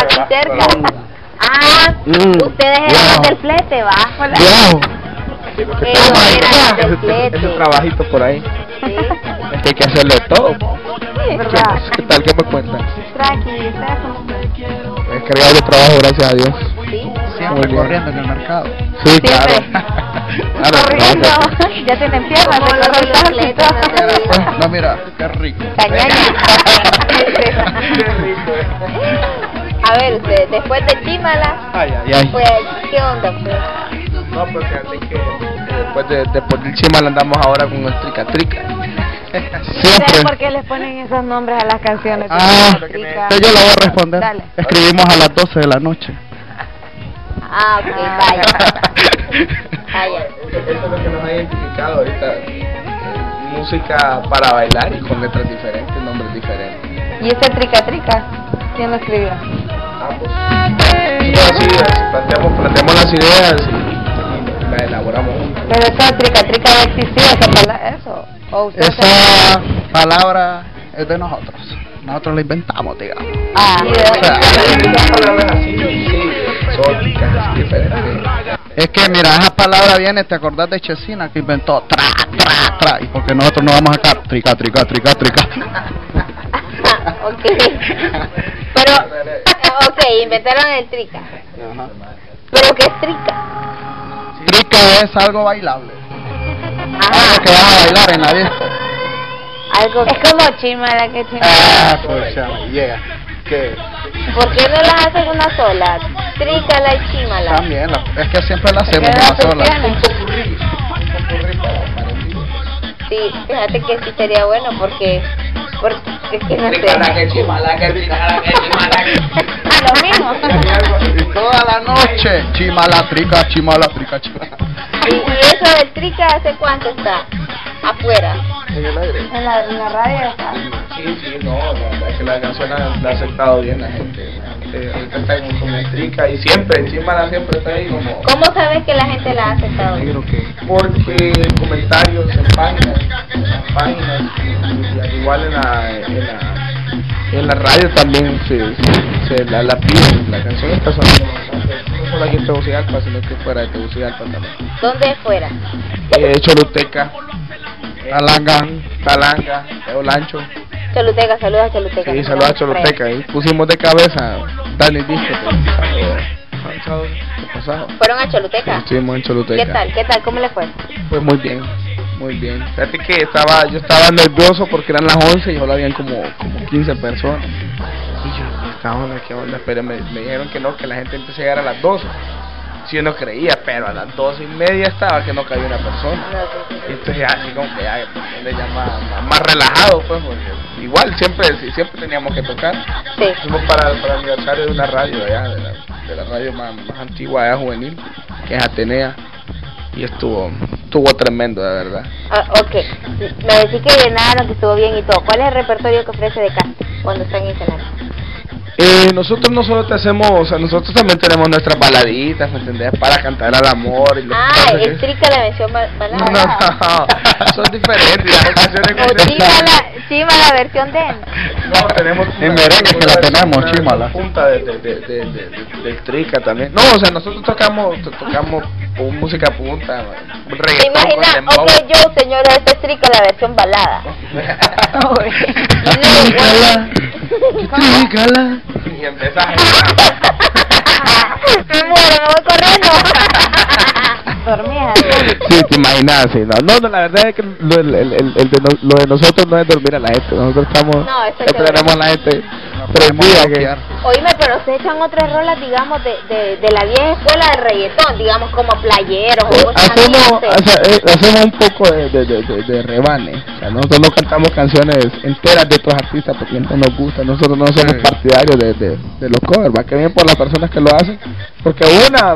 aquí cerca. Ah, ustedes eran del flete, va. Ellos eran del flete. Ese trabajito por ahí. Sí. Es que hay que hacerle todo. Sí, ¿verdad? ¿Qué tal? ¿Qué me cuentan? Tranqui, ¿ustedes cómo están? He cargado de trabajo, gracias a Dios. Sí. Siempre corriendo en el mercado. Sí, claro. Corriendo, ya tienen piernas, Como los de correr atletas, ¿no? No, mira, qué rico. Cañaña. A ver, usted, después de Chimala, Ay, ay, ay. pues, ¿qué onda, pues? No, pero fíjate que después de Chimala andamos ahora con el Trica Trica. ¿Ustedes por qué les ponen esos nombres a las canciones? Yo lo voy a responder. Dale. Escribimos a las 12 de la noche. Ah, ok, vaya. Vaya. Eso es lo que nos ha identificado ahorita. Música para bailar y con letras diferentes, nombres diferentes. ¿Y ese Trica Trica? ¿Quién lo escribió? Pues así planteamos las ideas y las elaboramos. Pero esa Trica Trica no existía, eso. ¿O usted Esa palabra es de nosotros. Nosotros la inventamos, digamos. Ah, Las palabras así, sí, exóticas, así diferentes. Es que mira, esa palabra viene, ¿te acordás de Chesina que inventó tra, tra, tra? Y porque nosotros no vamos a sacar trica, trica, trica, trica. Ok. Pero, ok, inventaron el Trica. Ajá. ¿Pero qué es Trica? Trica es algo bailable. Ajá. Algo que vas a bailar en la disco. Algo es como Chimala que Chimala. Ah, pues ya, llega. ¿Qué? ¿Por qué no las hacen una sola? Trícala y Chímala. También, es que siempre la hacemos una sola. Sí, fíjate que sí sería bueno porque es que no sé. Que Chimala, que Chimala. Lo mismo. Y toda la noche, chimala, trica, chimala, trica, chimala. ¿Y eso del Trica hace cuánto está? Afuera. En el aire. En la radio está. Sí, no, la verdad es que la canción la ha aceptado bien la gente. Ahorita está como Trica y siempre, Chimala siempre está ahí como... ¿Cómo sabes que la gente la ha aceptado? Porque comentarios en páginas, igual en la radio también se la piden. La canción está sonando no solo aquí en Tegucigalpa, sino que fuera de Tegucigalpa también. ¿Dónde fuera? Choluteca, Talanga, Olancho. Choluteca, saludos a Choluteca. Sí, saludos a Choluteca. Y pusimos de cabeza Dani Disco. ¿Qué pasado? ¿Fueron a Choluteca? Estuvimos en Choluteca. ¿Qué tal? ¿Cómo le fue? Pues muy bien. Fíjate que yo estaba nervioso porque eran las 11 y solo habían como 15 personas. Y yo estaba, ¿qué onda? Pero me dijeron que no, que la gente empezó a llegar a las 12. Si yo no creía, pero a las 12:30 estaba que no cabía una persona. Y entonces así como que ya más relajado, pues, porque igual siempre teníamos que tocar. Sí. Fuimos para el aniversario de una radio allá, de la radio más antigua allá, juvenil, que es Atenea. Y estuvo tremendo, de verdad. Ok, me decís que llenaron, que estuvo bien y todo. ¿Cuál es el repertorio que ofrece de cante cuando están en escenario? Nosotros no solo te hacemos, o sea, nosotros también tenemos nuestras baladitas, ¿me entendés? Para cantar al amor y lo que el Trica la mención balada. No, son diferentes, las canciones O Chímala versión de él. No, tenemos en merengue que la tenemos, Chímala. Punta del Trica también. No, o sea, nosotros tocamos música punta, ¿Te imaginas? Ok, yo, señora, este es Trica la versión balada. Trícala. Y empezás me voy corriendo. Dormía. Sí, te imaginas, sí, no, la verdad es que lo de nosotros no es dormir a la gente, nosotros siempre tenemos a la gente prendida que... Oíme, pero se echan otras rolas, digamos, de la vieja escuela del reggaetón, digamos, como playeros o cosas hacemos un poco de rebane, o sea, nosotros no cantamos canciones enteras de otros artistas porque no nos gusta, nosotros no somos partidarios de los covers, va que bien por las personas que lo hacen, porque una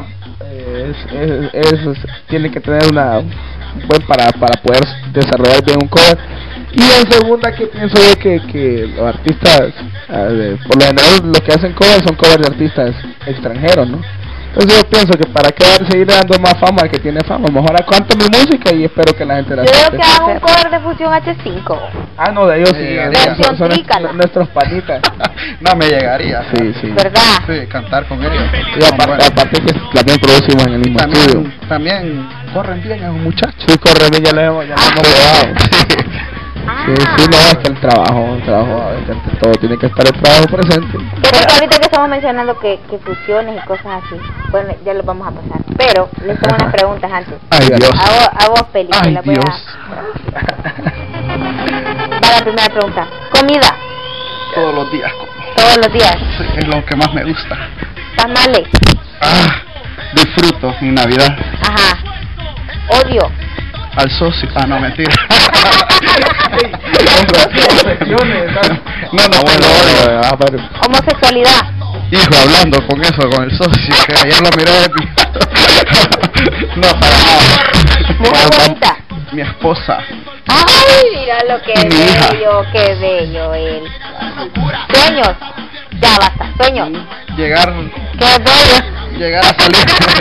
tiene que tener un buen para poder desarrollar bien un cover, y en segunda que pienso yo que los artistas por lo general lo que hacen covers son covers de artistas extranjeros, ¿no? Entonces yo pienso que para qué seguir dando más fama al que tiene fama, mejor canto mi música y espero que la gente la Yo creo acepte. que hago un cover de Fusión H5. Ah, no, de ellos sí, Versión son trícala. nuestros panitas. No me llegaría. Sí, sí. ¿Verdad? Sí, cantar con ellos. Y aparte que también producimos en el mismo estudio. También corren bien esos muchachos. Sí, corre, ya lo hemos probado. Sí, no, es que el trabajo, a veces ante todo tiene que estar el trabajo presente. Pero ahorita que estamos mencionando que fusiones y cosas así, bueno, ya lo vamos a pasar. Pero les tengo unas preguntas antes. Ay, Dios. A vos, Feli, Ay, la voy Dios. Va la primera pregunta. Comida, Todos los días. todos los días. Sí, es lo que más me gusta. Tamales, Disfruto mi Navidad. ajá. Odio, Al socio. Ah, no, mentira. No, bueno. homosexualidad, Hijo, hablando con eso, con el socio, que ayer lo miré de mi... No, para nada. mujer bonita. Mi esposa. Ay, mira lo que Mi hija. bello, qué bello él. Sueños, ya basta, sueños. Llegar Qué bello. a salir.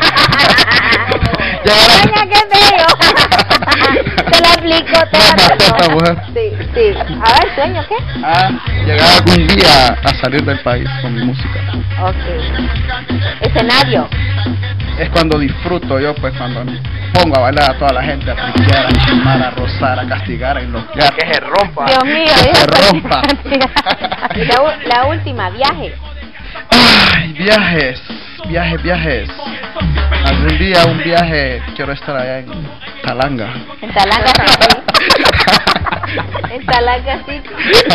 Sueña, qué bello. Te lo aplico, te No, lo esta aplico. mujer. Sí, sí. A ver, sueño, ¿qué? Llegar algún día a salir del país con mi música. Ok. Escenario. Es cuando disfruto yo, pues cuando me pongo a bailar a toda la gente, a friquear, a chimar, a rozar, a castigar, a enloquear. Que se rompa. Dios mío, Que se Dios. rompa. La última, viaje. Ay, viajes. Algún día un viaje, quiero estar allá en Talanga. En Talanga City. En Talanga City.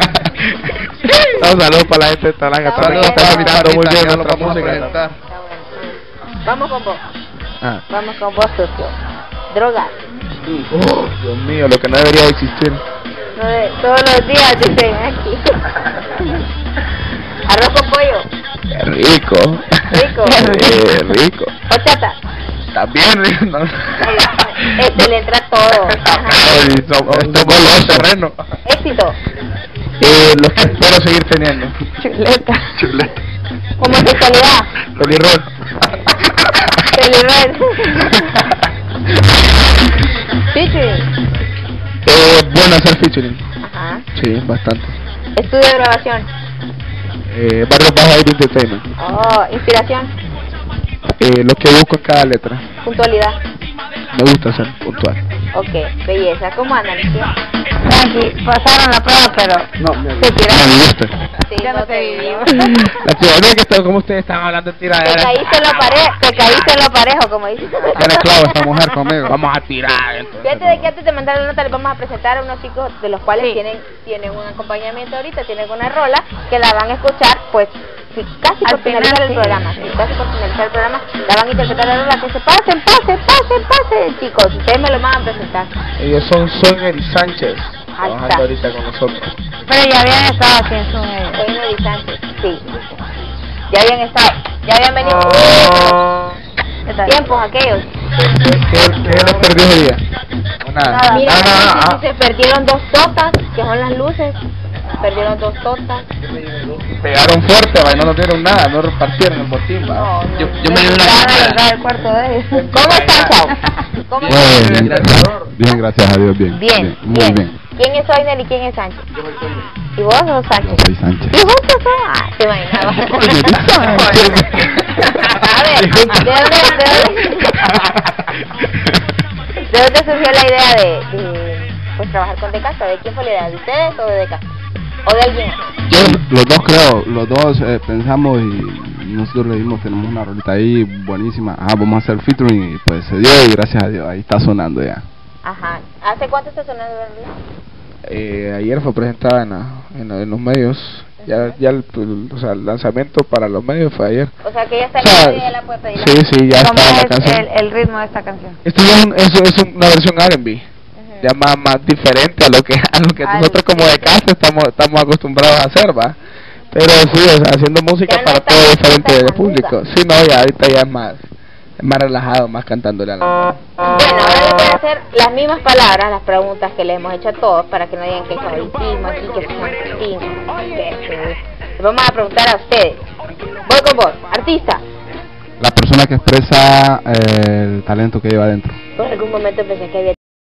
Un saludo para la gente de Talanga. Está Talanga bueno. está invitando muy bien Ya lo nuestra vamos a música. presentar. Está bueno. Vamos con vos. Ah. Vamos con vos, socio. Drogas. Dios mío, lo que no debería existir. No todos los días dicen aquí. Arroz con pollo. Qué rico. Rico. Rico. Horchata. También rico. No. Le entra todo. Ajá. Ay, somos los terrenos. Éxito. Los que espero seguir teniendo. Chuleta. Homosexualidad. Pelirrojo. Featuring. Bueno hacer featuring. Ajá. Sí, bastante. Estudio de grabación. Barrio Baja Air Entertainment. Oh, inspiración. Lo que busco en cada letra. Puntualidad. Me gusta ser puntual. Ok, belleza. ¿Cómo andan? Tranqui, pasaron la prueba, pero No, me se tiraron. me gusta. Sí, Ya no no te te vivo. vivo. La teoría que está como ustedes están hablando de Te tiradera. caíste en lo parejo, como dices. Tiene clavo esta mujer conmigo. Vamos a tirar. Entonces. Fíjate de que antes de mandar la nota les vamos a presentar a unos chicos de los cuales Sí. tienen un acompañamiento ahorita, tienen una rola que la van a escuchar pues sí, casi Al por finalizar final, el sí. programa, sí, casi por finalizar el programa la van a interpretar la rola que se pasen, chicos, ustedes me lo van a presentar. Ellos son Sonia y Sánchez. Ahí Trabajando está. ahorita con nosotros. Pero ya habían estado así en su medio. Soy Mary Sánchez, sí. Ya habían venido. ¿Qué tal? Tiempos aquellos. ¿Qué les perdió ese día? Nada. Mira, Nada. se perdieron 2 totas, que son las luces. Perdieron 2 totas. Pegaron fuerte, no nos dieron nada, no repartieron el botín, va. No, no. Yo me di Van a una llegar al cuarto de ellos. ¿Cómo están, Chao? ¿Cómo Bueno, están? bien, gracias a Dios, bien. Bien, Muy bien. ¿Quién es Soiner y quién es Sánchez? ¿Y vos sos Sánchez? Soy Sánchez. ¿Y vos sos Sánchez? Ah, te imaginaba. A ver, ¿de dónde surgió la idea de pues trabajar con Decasa? ¿De quién fue la idea? ¿De ustedes o de Decasa? ¿O de alguien? Los dos creo, los dos pensamos y nosotros le dimos, tenemos una rolita ahí buenísima. Vamos a hacer featuring y pues se dio y gracias a Dios, ahí está sonando ya. Ajá. ¿Hace cuánto está sonando la realidad? Ayer fue presentada en los medios. Ya el lanzamiento para los medios fue ayer. O sea que ya está O sea, lista y ya la puede pedir. Sí, ya ¿Cómo está la es canción. el ritmo de esta canción? Esto es una versión R&B. Ya más diferente a lo que nosotros como de casa estamos acostumbrados a hacer, va. Pero sí, o sea, haciendo música Ya no para está- todo no diferente está del tan público. aguda. Sí, no, ya ahorita ya es más relajado, más cantándole a la Bueno, ahora les voy a hacer las mismas palabras, las preguntas que les hemos hecho a todos, para que no digan que es favoritismo, aquí, que es favoritismo, que les vamos a preguntar a ustedes. Voy con vos, artista. la persona que expresa el talento que lleva adentro. Por algún momento pensé que había